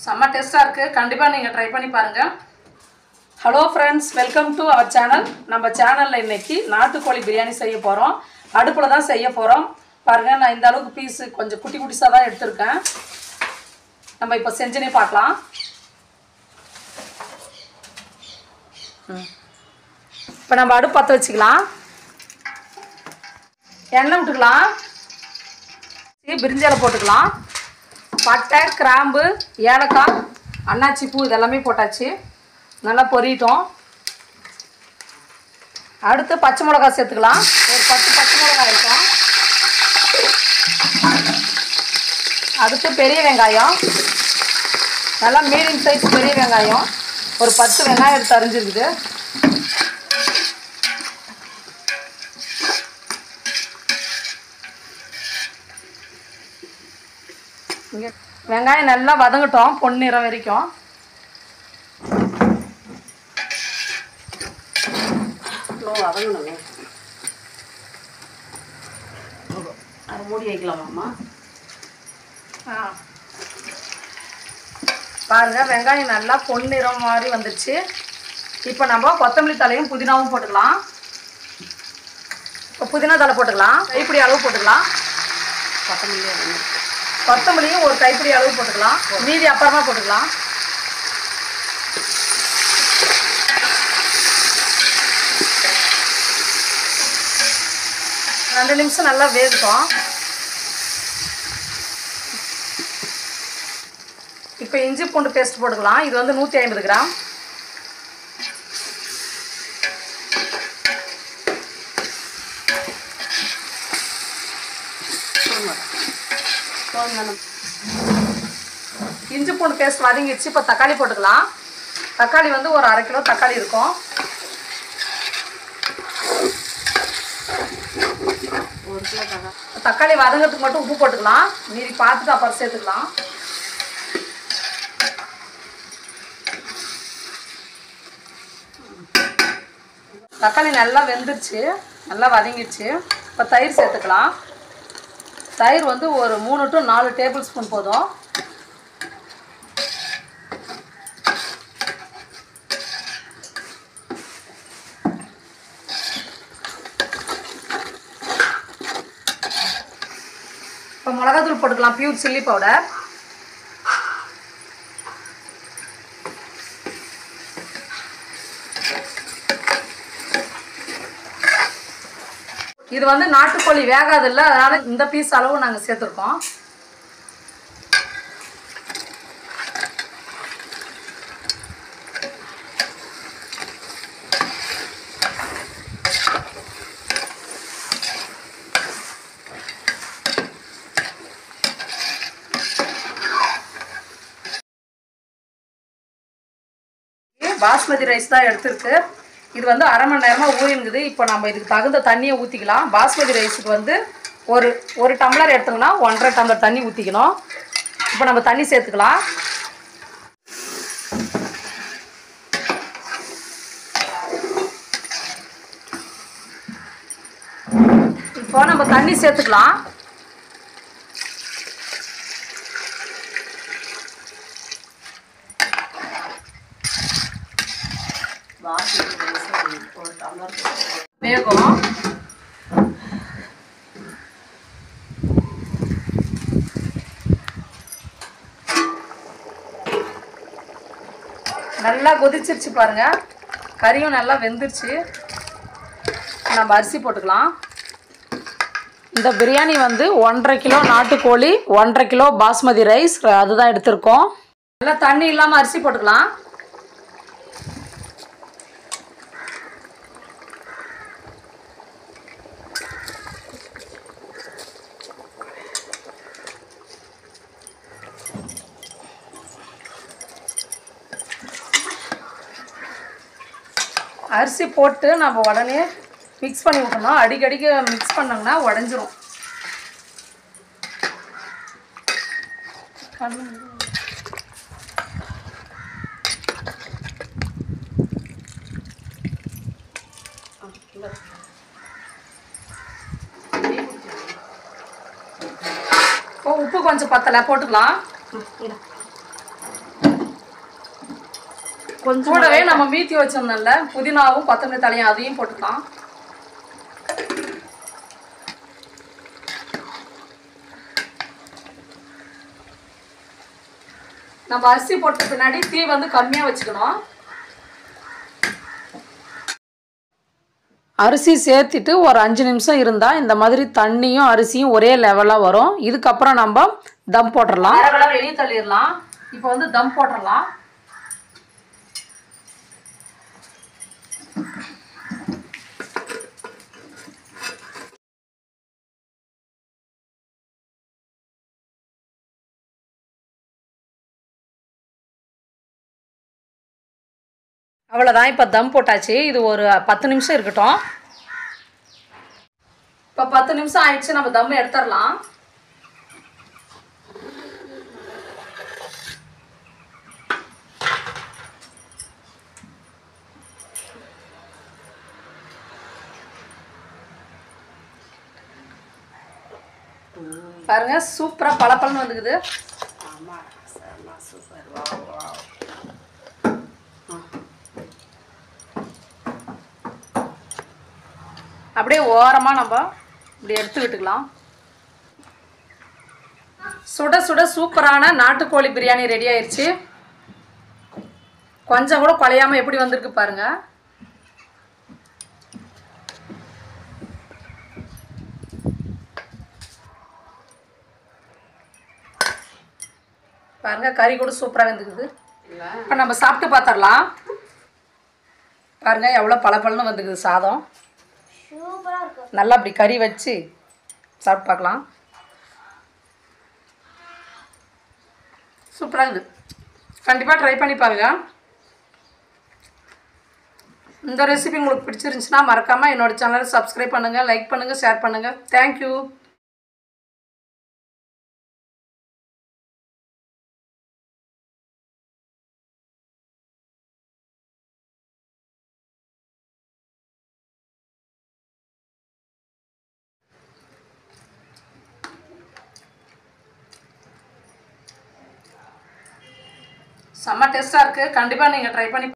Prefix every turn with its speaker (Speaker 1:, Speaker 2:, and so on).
Speaker 1: செம்ம டேஸ்ட்டாக இருக்குது. கண்டிப்பாக நீங்கள் ட்ரை பண்ணி பாருங்கள். Hello friends, welcome to our channel. நம்ம சேனலில் இன்றைக்கி நாட்டுக்கோழி பிரியாணி செய்ய போகிறோம். அடுப்பில் தான் செய்ய போகிறோம். பாருங்கள், நான் இந்த அளவுக்கு பீஸு கொஞ்சம் குட்டி குட்டிஸாக தான் எடுத்திருக்கேன். நம்ம இப்போ செஞ்சுனே பார்க்கலாம். இப்போ நம்ம அடுப்பு பற்ற வச்சுக்கலாம். எண்ணெய் விட்டுக்கலாம். பிரிஞ்சி இலை போட்டுக்கலாம். பட்டை, கிராம்பு, ஏலக்காய், அன்னாச்சி பூ இதெல்லாமே போட்டாச்சு. நல்லா பொரியட்டும். அடுத்து பச்சை மிளகாய் சேர்த்துக்கலாம். ஒரு 10 பச்சை மிளகாய் இருக்கும். அடுத்து பெரிய வெங்காயம், நல்லா மீடியம் சைஸ் பெரிய வெங்காயம் ஒரு 10 வெங்காயம் எடுத்து அரிஞ்சிருக்குது. இங்கே வெங்காயம் நல்லா வதங்கட்டும், பொன்னிறம் வரைக்கும். வதங்கணுங்க. அதை மூடி வைக்கலாமாம்மா? பாருங்கள், வெங்காயம் நல்லா பொன்னிறம் மாதிரி வந்துடுச்சு. இப்போ நம்ம கொத்தமல்லி தலையும் புதினாவும் போட்டுக்கலாம். இப்போ புதினா தலை போட்டுக்கலாம். கைப்பிடி அளவு போட்டுக்கலாம். கொத்தமல்லியும் ஒரு கைப்பிடி அளவு போட்டுக்கலாம். மீதி அப்புறமா போட்டுக்கலாம். ரெண்டு நிமிஷம் நல்லா வேகட்டும். இப்போ இஞ்சி பூண்டு பேஸ்ட் போட்டுக்கலாம். இது வந்து 150 கிராம். இஞ்சி பூண்டு பேஸ்ட் வதங்கிடுச்சு. இப்போ தக்காளி போட்டுக்கலாம். தக்காளி வந்து ஒரு 1/2 கிலோ தக்காளி இருக்கும். தக்காளி வதங்கிறதுக்கு மட்டும் உப்பு போட்டுக்கலாம். மீறி பார்த்துட்டு அப்புறம் சேர்த்துக்கலாம். தக்காளி நல்லா வெந்துருச்சு, நல்லா வதங்கிடுச்சு. இப்போ தயிர் சேர்த்துக்கலாம். தயிர் வந்து ஒரு 3 to 4 டேபிள் ஸ்பூன் போதும். இப்போ மிளகாத்தூள் போட்டுக்கலாம். Pure chilli powder. இது வந்து நாட்டுக்கோழி வேகாது இல்லை, அதனால இந்த பீஸ் அளவு நாங்கள் சேர்த்துருக்கோம். பாஸ்மதி ரைஸ் தான் எடுத்துருக்கு. இது வந்து 1/2 மணி நேரமாக ஊறினுக்குது. இப்போ நம்ம இதுக்கு தகுந்த தண்ணியை ஊற்றிக்கலாம். பாஸ்மதி ரைஸுக்கு வந்து ஒரு டம்ளர் எடுத்தோம்னா 1.5 டம்ளர் தண்ணி ஊற்றிக்கணும். இப்போ நம்ம தண்ணி சேர்த்துக்கலாம். இப்போ நம்ம தண்ணி சேர்த்துக்கலாம். வேகம் நல்லா கொதிச்சிருச்சு பாருங்க. கறியும் நல்லா வெந்துருச்சு. நம்ம அரிசி போட்டுக்கலாம். இந்த பிரியாணி வந்து 1.5 கிலோ நாட்டுக்கோழி, 1.5 கிலோ பாஸ்மதி ரைஸ், அதுதான் எடுத்திருக்கோம். நல்லா தண்ணி இல்லாமல் அரிசி போட்டுக்கலாம். அரிசி போட்டு நம்ம உடனே மிக்ஸ் பண்ணி விட்டணும். அடிக்கடிக்கு மிக்ஸ் பண்ணோம்னா உடஞ்சிரும். உப்பு கொஞ்சம் பத்தலை போட்டுக்கலாம். கொஞ்சம் கூடவே நம்ம மீத்தி வச்சோம்னால புதினாவும் கொத்தமல்லி தலையும் அதையும் போட்டுக்கலாம். நம்ம அரிசி போட்ட பின்னாடி தீ வந்து கம்மியாக வச்சுக்கணும். அரிசி சேர்த்துட்டு ஒரு 5 நிமிஷம் இருந்தால் இந்த மாதிரி தண்ணியும் அரிசியும் ஒரே லெவலாக வரும். இதுக்கப்புறம் நம்ம தம் போட்டுடலாம். அரைவெல்லாம் வெளியே தள்ளிடலாம். இப்போ வந்து தம் போட்டுடலாம். அவ்வளோதான், இப்போ தம் போட்டாச்சு. இது ஒரு 10 நிமிஷம் இருக்கட்டும். இப்போ 10 நிமிஷம் ஆயிடுச்சு, நம்ம தம் எடுத்துடலாம். பாருங்க, சூப்பராக பளபளன்னு வந்துக்குது. அப்படியே ஓரமாக நம்ம இப்படி எடுத்து விட்டுக்கலாம். சுட சுட சூப்பரான நாட்டுக்கோழி பிரியாணி ரெடி ஆயிடுச்சு. கொஞ்சம் கூட குலையாமல் எப்படி வந்திருக்கு பாருங்க. பாருங்க, கறி கூட சூப்பராக வந்துக்குது. இப்போ நம்ம சாப்பிட்டு பார்த்துடலாம். பாருங்க எவ்வளோ பளபளன்னு வந்துக்குது சாதம். நல்லா அப்படி கறி வச்சு சாப்பிட்டு பார்க்கலாம். சூப்பராக இருக்குது. கண்டிப்பாக ட்ரை பண்ணி பாருங்க. இந்த ரெசிபி உங்களுக்கு பிடிச்சிருந்துச்சுன்னா மறக்காமல் என்னோடய சேனலை சப்ஸ்கிரைப் பண்ணுங்கள், லைக் பண்ணுங்கள், ஷேர் பண்ணுங்கள். தேங்க்யூ. செம்ம டேஸ்ட்டாக இருக்குது. கண்டிப்பாக நீங்கள் ட்ரை பண்ணி